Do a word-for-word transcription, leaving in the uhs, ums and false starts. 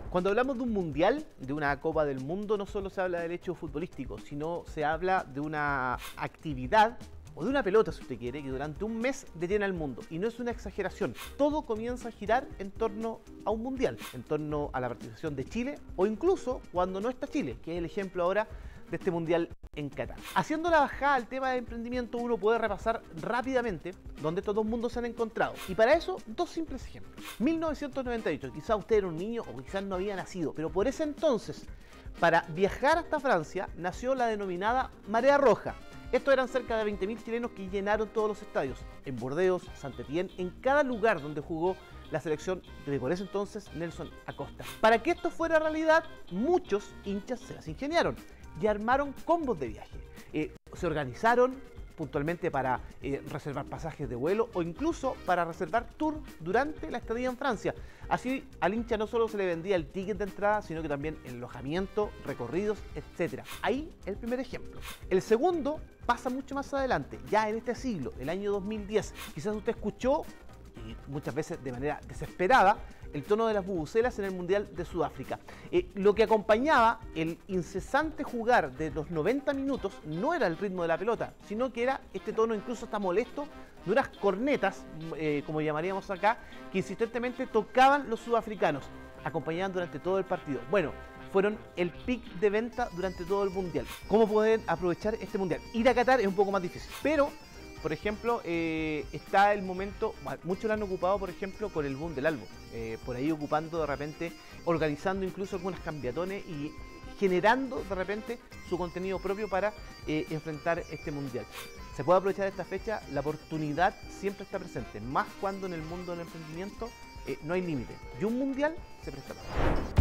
Cuando hablamos de un mundial, de una Copa del Mundo, no solo se habla del hecho futbolístico, sino se habla de una actividad o de una pelota, si usted quiere, que durante un mes detiene al mundo. Y no es una exageración. Todo comienza a girar en torno a un mundial, en torno a la participación de Chile o incluso cuando no está Chile, que es el ejemplo ahora de este mundial en Qatar. Haciendo la bajada al tema de emprendimiento, uno puede repasar rápidamente dónde estos dos mundos se han encontrado. Y para eso, dos simples ejemplos. mil novecientos noventa y ocho, quizás usted era un niño o quizás no había nacido, pero por ese entonces, para viajar hasta Francia, nació la denominada Marea Roja. Estos eran cerca de veinte mil chilenos que llenaron todos los estadios, en Burdeos, Saint-Étienne, en cada lugar donde jugó la selección de por ese entonces Nelson Acosta. Para que esto fuera realidad, muchos hinchas se las ingeniaron y armaron combos de viaje. Eh, se organizaron puntualmente para eh, reservar pasajes de vuelo o incluso para reservar tour durante la estadía en Francia. Así al hincha no solo se le vendía el ticket de entrada, sino que también el alojamiento, recorridos, etcétera. Ahí el primer ejemplo. El segundo pasa mucho más adelante, ya en este siglo, el año dos mil diez. Quizás usted escuchó, y muchas veces de manera desesperada, el tono de las bubucelas en el Mundial de Sudáfrica. Eh, lo que acompañaba el incesante jugar de los noventa minutos no era el ritmo de la pelota, sino que era este tono incluso hasta molesto de unas cornetas, eh, como llamaríamos acá, que insistentemente tocaban los sudafricanos, acompañaban durante todo el partido. Bueno, fueron el pic de venta durante todo el Mundial. ¿Cómo pueden aprovechar este Mundial? Ir a Qatar es un poco más difícil, pero por ejemplo, eh, está el momento, muchos lo han ocupado, por ejemplo, con el boom del álbum, eh, por ahí ocupando de repente, organizando incluso algunas cambiatones y generando de repente su contenido propio para eh, enfrentar este mundial. Se puede aprovechar esta fecha, la oportunidad siempre está presente, más cuando en el mundo del emprendimiento eh, no hay límite y un mundial se presta para.